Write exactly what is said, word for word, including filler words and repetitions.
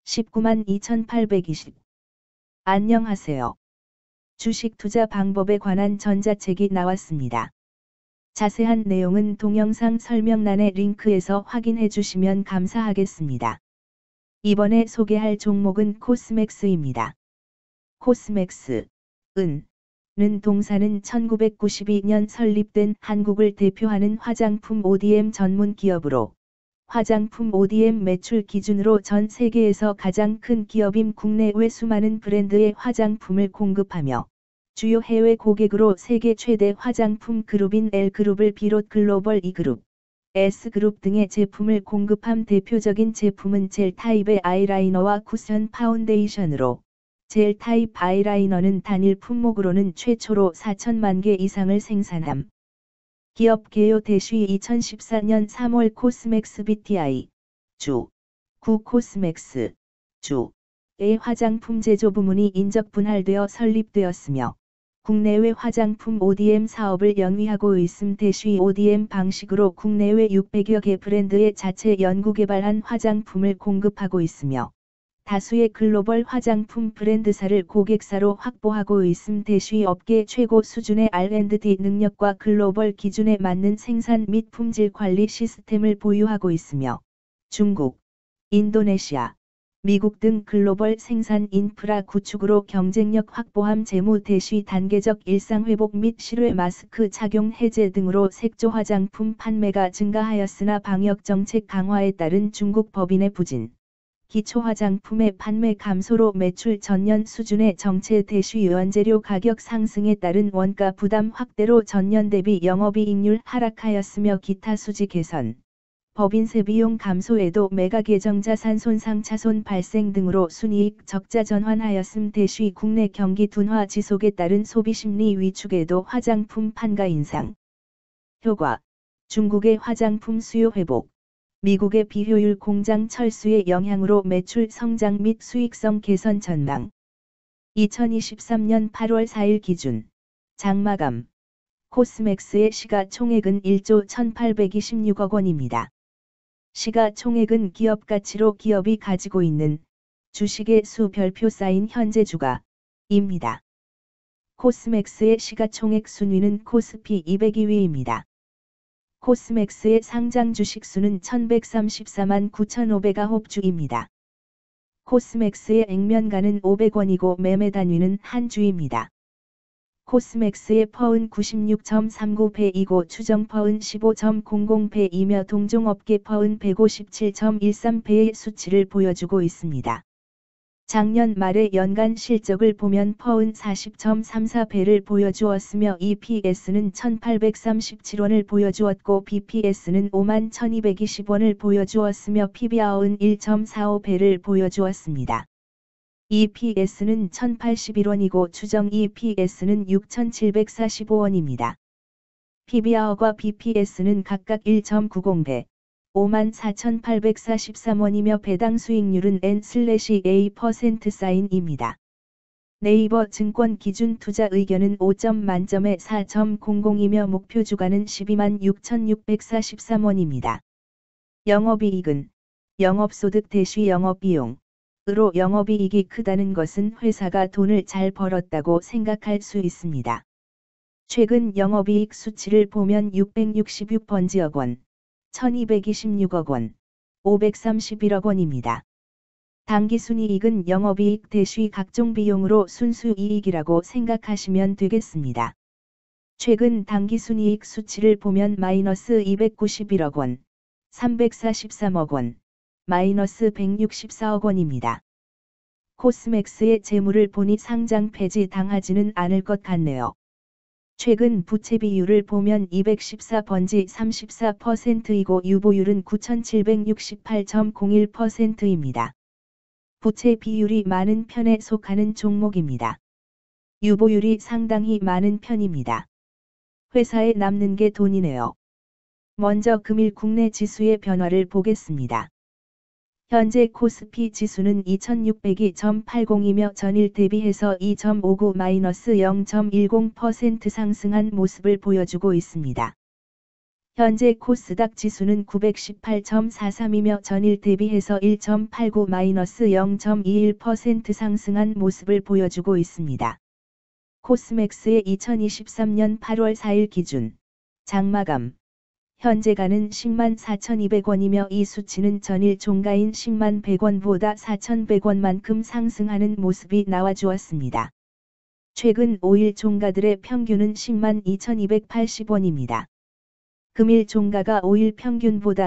십구만 이천팔백이십. 안녕하세요. 주식 투자 방법에 관한 전자책이 나왔습니다. 자세한 내용은 동영상 설명란의 링크에서 확인해 주시면 감사하겠습니다. 이번에 소개할 종목은 코스맥스입니다. 코스맥스, 은, 는 동사는 천구백구십이 년 설립된 한국을 대표하는 화장품 오디엠 전문 기업으로 화장품 오디엠 매출 기준으로 전 세계에서 가장 큰 기업임 국내외 수많은 브랜드의 화장품을 공급하며 주요 해외 고객으로 세계 최대 화장품 그룹인 L그룹을 비롯 글로벌 E그룹, S그룹 등의 제품을 공급함. 대표적인 제품은 젤 타입의 아이라이너와 쿠션 파운데이션으로 젤 타입 아이라이너는 단일 품목으로는 최초로 사천만 개 이상을 생산함. 기업 개요 대시 이천십사 년 삼월 코스맥스 비티아이, 주, 구 코스맥스, 주,의 화장품 제조 부문이 인적 분할되어 설립되었으며 국내외 화장품 오디엠 사업을 영위하고 있음. 대시 오디엠 방식으로 국내외 육백여 개 브랜드의 자체 연구개발한 화장품을 공급하고 있으며 다수의 글로벌 화장품 브랜드사를 고객사로 확보하고 있음. 대시 업계 최고 수준의 알 앤 디 능력과 글로벌 기준에 맞는 생산 및 품질 관리 시스템을 보유하고 있으며 중국, 인도네시아, 미국 등 글로벌 생산 인프라 구축으로 경쟁력 확보함. 재무 대시 단계적 일상회복 및 실외 마스크 착용 해제 등으로 색조 화장품 판매가 증가하였으나 방역정책 강화에 따른 중국 법인의 부진, 기초 화장품의 판매 감소로 매출 전년 수준에 정체. 대시 원재료 가격 상승에 따른 원가 부담 확대로 전년 대비 영업이익률 하락하였으며 기타 수지 개선, 법인세 비용 감소에도 매각 예정 자산 손상 차손 발생 등으로 순이익 적자 전환하였음. 대시 국내 경기 둔화 지속에 따른 소비 심리 위축에도 화장품 판가 인상 효과, 중국의 화장품 수요 회복, 미국의 비효율 공장 철수의 영향으로 매출 성장 및 수익성 개선 전망. 이천이십삼 년 팔월 사일 기준 장마감 코스맥스의 시가총액은 일조 천팔백이십육억 원입니다. 시가총액은 기업가치로 기업이 가지고 있는 주식의 수 별표 쌓인 현재 주가입니다. 코스맥스의 시가총액 순위는 코스피 이백 이 위입니다. 코스맥스의 상장 주식수는 천백삼십사만 구천오백구 주입니다. 코스맥스의 액면가는 오백 원이고 매매 단위는 한 주입니다. 코스맥스의 퍼은 구십육 점 삼구 배이고 추정 퍼은 십오 점 공공 배이며 동종업계 퍼은 백오십칠 점 일삼 배의 수치를 보여주고 있습니다. 작년 말의 연간 실적을 보면 퍼은 사십 점 삼사 배를 보여주었으며 이피에스는 천팔백삼십칠 원을 보여주었고 비피에스는 오만 천이백이십 원을 보여주었으며 피비알은 일 점 사오 배를 보여주었습니다. 이피에스는 천팔십일 원이고 추정 이피에스는 육천칠백사십오 원입니다. 피비알과 비피에스는 각각 일 점 구공 배, 오만 사천팔백사십삼 원이며 배당 수익률은 엔 에이 퍼센트 사인입니다. 네이버 증권 기준 투자 의견은 오 점 만점에 사 점 공공이며 목표 주가는 십이만 육천육백사십삼 원입니다. 영업이익은 영업소득 대시 영업비용 으로 영업이익이 크다는 것은 회사가 돈을 잘 벌었다고 생각할 수 있습니다. 최근 영업이익 수치를 보면 육백육십육 번지억 원, 천이백이십육억 원, 오백삼십일억 원입니다. 당기순이익은 영업이익 대시 각종 비용으로 순수이익이라고 생각하시면 되겠습니다. 최근 당기순이익 수치를 보면 마이너스 이백구십일억 원, 삼백사십삼억 원, 마이너스 백육십사억 원입니다. 코스맥스의 재물을 보니 상장 폐지 당하지는 않을 것 같네요. 최근 부채 비율을 보면 이백십사 번지 삼십사 퍼센트이고 유보율은 구천칠백육십팔 점 공일 퍼센트입니다. 부채 비율이 많은 편에 속하는 종목입니다. 유보율이 상당히 많은 편입니다. 회사에 남는 게 돈이네요. 먼저 금일 국내 지수의 변화를 보겠습니다. 현재 코스피 지수는 이천육백이 점 팔공이며 전일 대비해서 이 점 오구 마이너스 영 점 일공 퍼센트 상승한 모습을 보여주고 있습니다. 현재 코스닥 지수는 구백십팔 점 사삼이며 전일 대비해서 일 점 팔구 마이너스 영 점 이일 퍼센트 상승한 모습을 보여주고 있습니다. 코스맥스의 이천이십삼 년 팔월 사일 기준 장마감 현재가는 십만 사천이백 원이며 이 수치는 전일 종가인 십만 백 원보다 사천백 원만큼 상승하는 모습이 나와주었습니다. 최근 오 일 종가들의 평균은 십만 이천이백팔십 원입니다. 금일 종가가 오 일 평균보다